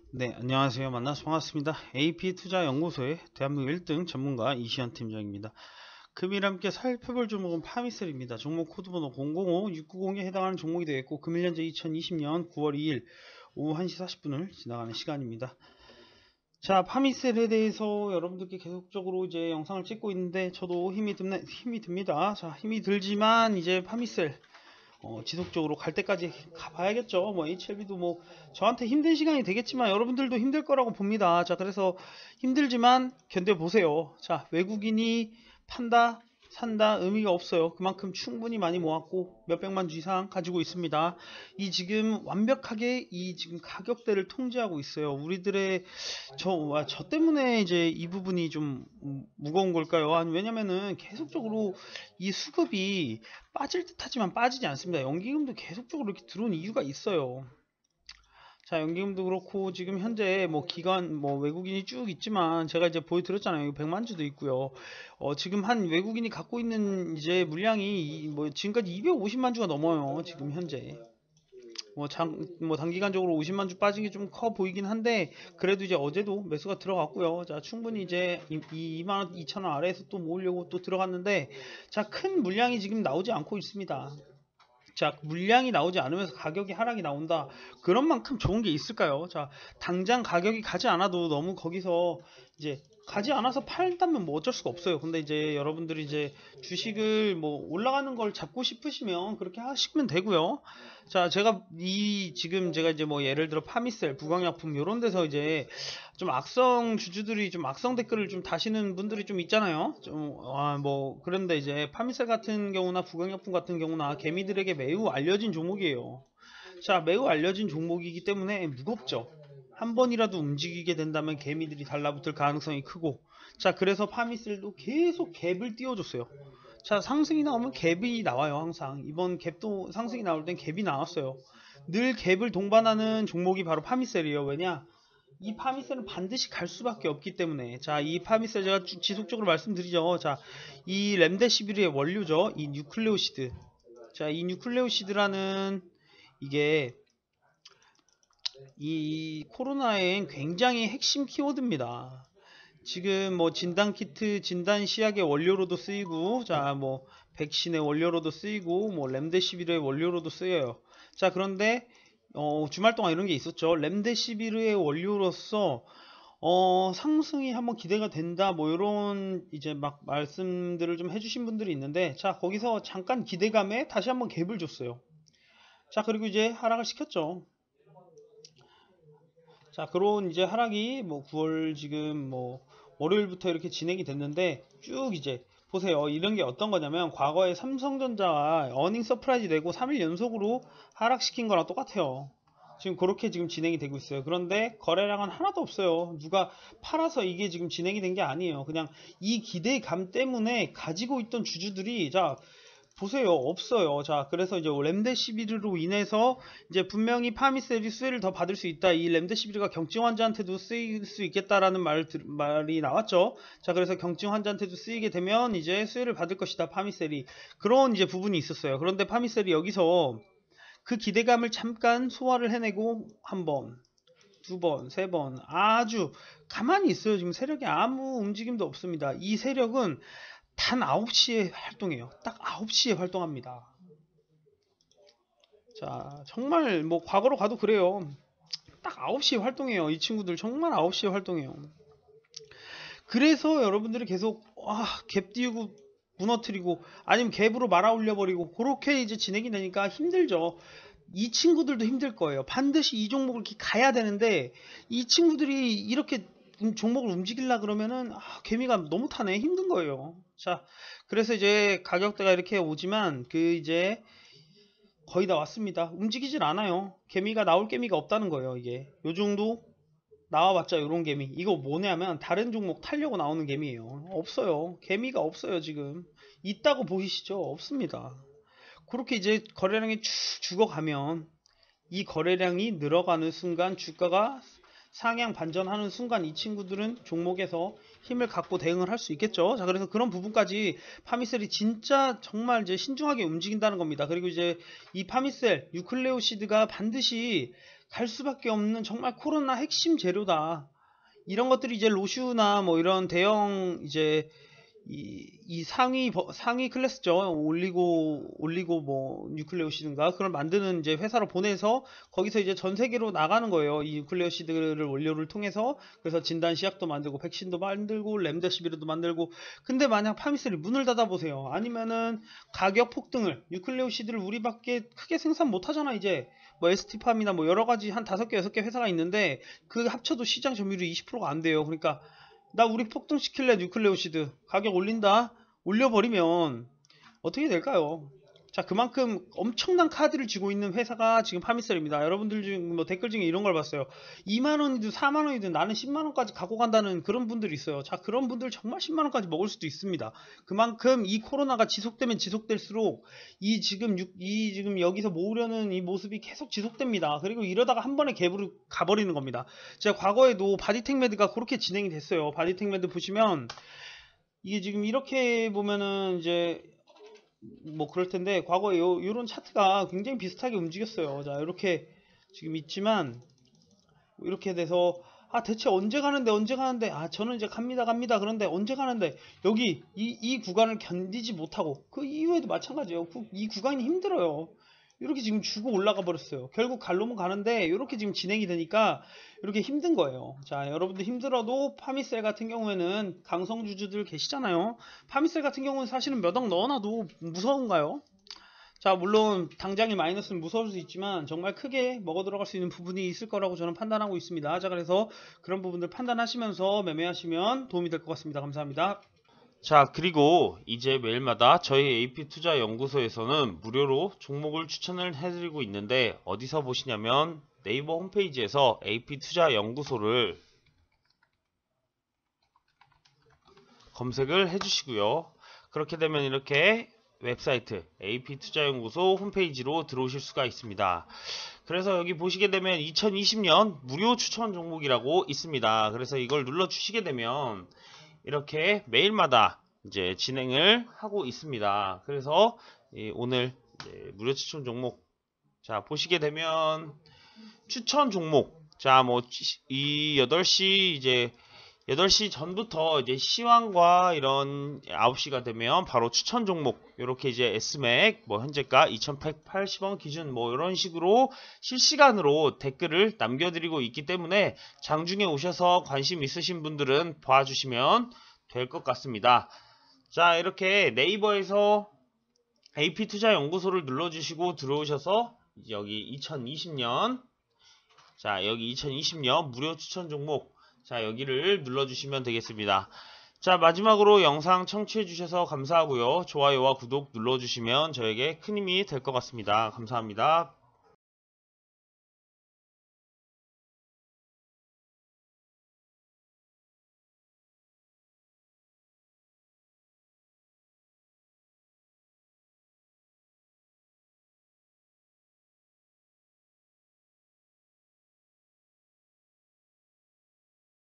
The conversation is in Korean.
네, 안녕하세요. 만나서 반갑습니다. AP투자연구소의 대한민국 1등 전문가 이시연 팀장입니다. 금일 함께 살펴볼 종목은 파미셀입니다. 종목 코드번호 005690에 해당하는 종목이 되겠고, 금일 현재 2020년 9월 2일 오후 1시 40분을 지나가는 시간입니다. 자, 파미셀에 대해서 여러분들께 계속적으로 이제 영상을 찍고 있는데, 저도 힘이 듭니다. 자, 힘이 들지만 이제 파미셀 지속적으로 갈 때까지 가봐야겠죠. 뭐 HLB도 뭐 저한테 힘든 시간이 되겠지만 여러분들도 힘들 거라고 봅니다. 자, 그래서 힘들지만 견뎌보세요. 자, 외국인이 판다 산다 의미가 없어요. 그만큼 충분히 많이 모았고 몇백만 주 이상 가지고 있습니다. 이 지금 완벽하게 이 지금 가격대를 통제하고 있어요. 우리들의 저 때문에 이제 이 부분이 좀 무거운 걸까요? 아니, 왜냐면은 계속적으로 이 수급이 빠질 듯 하지만 빠지지 않습니다. 연기금도 계속적으로 이렇게 들어온 이유가 있어요. 자, 연기금도 그렇고 지금 현재 뭐 기관 뭐 외국인이 쭉 있지만 제가 이제 보여드렸잖아요. 100만 주도 있고요. 지금 한 외국인이 갖고 있는 이제 물량이 뭐 지금까지 250만 주가 넘어요. 지금 현재. 뭐 단기간적으로 50만 주 빠진 게 좀 커 보이긴 한데, 그래도 이제 어제도 매수가 들어갔고요. 자, 충분히 이제 2만 2천 원 아래에서 또 모으려고 또 들어갔는데, 자, 큰 물량이 지금 나오지 않고 있습니다. 자, 물량이 나오지 않으면서 가격이 하락이 나온다. 그런 만큼 좋은 게 있을까요? 자, 당장 가격이 가지 않아도 너무 거기서 이제 가지 않아서 팔다면 뭐 어쩔 수가 없어요. 근데 이제 여러분들이 이제 주식을 뭐 올라가는 걸 잡고 싶으시면 그렇게 하시면 되고요. 자, 지금 제가 이제 뭐 예를 들어 파미셀, 부강약품 요런 데서 이제 좀 악성 주주들이 좀 악성 댓글을 좀 다시는 분들이 좀 있잖아요. 뭐 그런데 이제 파미셀 같은 경우나 부강약품 같은 경우나 개미들에게 매우 알려진 종목이에요. 자, 매우 알려진 종목이기 때문에 무겁죠. 한 번이라도 움직이게 된다면 개미들이 달라붙을 가능성이 크고, 자, 그래서 파미셀도 계속 갭을 띄워줬어요. 자, 상승이 나오면 갭이 나와요. 항상 이번 갭도 상승이 나올 땐 갭이 나왔어요. 늘 갭을 동반하는 종목이 바로 파미셀이에요. 왜냐, 이 파미셀은 반드시 갈 수밖에 없기 때문에. 자, 이 파미셀 제가 지속적으로 말씀드리죠. 자, 이 렘데시비르의 원료죠. 이 뉴클레오시드. 자, 이 뉴클레오시드라는 이게 이 코로나엔 굉장히 핵심 키워드입니다. 지금 뭐 진단키트, 진단시약의 원료로도 쓰이고, 자, 뭐 백신의 원료로도 쓰이고, 뭐 렘데시비르의 원료로도 쓰여요. 자, 그런데 주말 동안 이런 게 있었죠. 렘데시비르의 원료로서 상승이 한번 기대가 된다, 뭐 이런 이제 막 말씀들을 좀 해주신 분들이 있는데, 자, 거기서 잠깐 기대감에 다시 한번 갭을 줬어요. 자, 그리고 이제 하락을 시켰죠. 자, 그런 이제 하락이 뭐 9월 지금 뭐 월요일부터 이렇게 진행이 됐는데, 쭉 이제 보세요. 이런 게 어떤 거냐면 과거에 삼성전자가 어닝 서프라이즈 내고 3일 연속으로 하락시킨 거랑 똑같아요. 지금 그렇게 지금 진행이 되고 있어요. 그런데 거래량은 하나도 없어요. 누가 팔아서 이게 지금 진행이 된 게 아니에요. 그냥 이 기대감 때문에 가지고 있던 주주들이, 자, 보세요. 없어요. 자, 그래서 이제 렘데시비르로 인해서 이제 분명히 파미셀이 수혜를 더 받을 수 있다. 이 렘데시비르가 경증 환자한테도 쓰일 수 있겠다라는 말이 나왔죠. 자, 그래서 경증 환자한테도 쓰이게 되면 이제 수혜를 받을 것이다. 파미셀이. 그런 이제 부분이 있었어요. 그런데 파미셀이 여기서 그 기대감을 잠깐 소화를 해내고 한 번, 두 번, 세 번 아주 가만히 있어요. 지금 세력이 아무 움직임도 없습니다. 이 세력은 단 9시에 활동해요. 딱 9시에 활동합니다. 자, 정말 뭐 과거로 가도 그래요. 딱 9시에 활동해요. 이 친구들 정말 9시에 활동해요. 그래서 여러분들이 계속 갭 띄우고 무너뜨리고 아니면 갭으로 말아 올려버리고 그렇게 이제 진행이 되니까 힘들죠. 이 친구들도 힘들 거예요. 반드시 이 종목을 이렇게 가야 되는데, 이 친구들이 이렇게 종목을 움직이려 그러면은 개미가 너무 타네. 힘든 거예요. 자, 그래서 이제 가격대가 이렇게 오지만 그 이제 거의 다 왔습니다. 움직이질 않아요. 개미가 나올 개미가 없다는 거예요. 이게 요 정도 나와봤자 요런 개미. 이거 뭐냐면 다른 종목 타려고 나오는 개미예요. 없어요. 개미가 없어요. 지금 있다고 보이시죠? 없습니다. 그렇게 이제 거래량이 쭉 죽어가면, 이 거래량이 늘어가는 순간 주가가 상향 반전하는 순간 이 친구들은 종목에서 힘을 갖고 대응을 할 수 있겠죠. 자, 그래서 그런 부분까지 파미셀이 진짜 정말 이제 신중하게 움직인다는 겁니다. 그리고 이제 이 파미셀, 유클레오시드가 반드시 갈 수밖에 없는 정말 코로나 핵심 재료다. 이런 것들이 이제 로슈나 뭐 이런 대형 이제 이 상위 클래스죠. 올리고 뭐 뉴클레오시드인가 그걸 만드는 이제 회사로 보내서 거기서 이제 전 세계로 나가는 거예요. 이 뉴클레오시드를 원료를 통해서. 그래서 진단 시약도 만들고 백신도 만들고 렘데시비르도 만들고. 근데 만약 파미셀이 문을 닫아 보세요. 아니면은 가격 폭등을, 뉴클레오시드를 우리밖에 크게 생산 못 하잖아 이제. 뭐 ST팜이나 뭐 여러 가지 한 5개 6개 회사가 있는데 그 합쳐도 시장 점유율이 20%가 안 돼요. 그러니까 나 우리 폭등시킬래 뉴클레오시드 가격 올린다 올려버리면 어떻게 될까요? 자, 그만큼 엄청난 카드를 쥐고 있는 회사가 지금 파미셀입니다. 여러분들 중에 뭐 댓글 중에 이런 걸 봤어요. 2만원이든 4만원이든 나는 10만원까지 갖고 간다는 그런 분들이 있어요. 자, 그런 분들 정말 10만원까지 먹을 수도 있습니다. 그만큼 이 코로나가 지속되면 지속될수록 이 지금 여기서 모으려는 이 모습이 계속 지속됩니다. 그리고 이러다가 한 번에 갭으로 가버리는 겁니다. 제가 과거에도 바디텍메드가 그렇게 진행이 됐어요. 바디텍메드 보시면 이게 지금 이렇게 보면은 이제 뭐 그럴 텐데 과거에 요런 차트가 굉장히 비슷하게 움직였어요. 자, 이렇게 지금 있지만 이렇게 돼서 대체 언제 가는데 저는 이제 갑니다. 그런데 언제 가는데 여기 이 구간을 견디지 못하고 그 이후에도 마찬가지예요. 이 구간이 힘들어요. 이렇게 지금 주고 올라가 버렸어요. 결국 갈 놈은 가는데 이렇게 지금 진행이 되니까 이렇게 힘든 거예요. 자, 여러분들 힘들어도 파미셀 같은 경우에는 강성주주들 계시잖아요. 파미셀 같은 경우는 사실은 몇 억 넣어놔도 무서운가요? 자, 물론 당장의 마이너스는 무서울 수 있지만 정말 크게 먹어 들어갈 수 있는 부분이 있을 거라고 저는 판단하고 있습니다. 자, 그래서 그런 부분들 판단하시면서 매매하시면 도움이 될 것 같습니다. 감사합니다. 자, 그리고 이제 매일마다 저희 AP투자연구소에서는 무료로 종목을 추천을 해드리고 있는데 어디서 보시냐면 네이버 홈페이지에서 AP투자연구소를 검색을 해주시고요. 그렇게 되면 이렇게 웹사이트 AP투자연구소 홈페이지로 들어오실 수가 있습니다. 그래서 여기 보시게 되면 2020년 무료 추천 종목이라고 있습니다. 그래서 이걸 눌러주시게 되면 이렇게 매일마다 이제 진행을 하고 있습니다. 그래서 오늘 무료 추천 종목 자 보시게 되면 추천 종목 자 뭐 이 8시 이제 8시 전부터 이제 시황과 이런 9시가 되면 바로 추천 종목 이렇게 이제 S맥 뭐 현재가 2180원 기준 뭐 이런 식으로 실시간으로 댓글을 남겨드리고 있기 때문에 장중에 오셔서 관심 있으신 분들은 봐주시면 될 것 같습니다. 자, 이렇게 네이버에서 AP투자연구소를 눌러주시고 들어오셔서 여기 2020년 자 여기 2020년 무료 추천 종목 자 여기를 눌러주시면 되겠습니다. 자, 마지막으로 영상 청취해주셔서 감사하고요. 좋아요와 구독 눌러주시면 저에게 큰 힘이 될 것 같습니다. 감사합니다.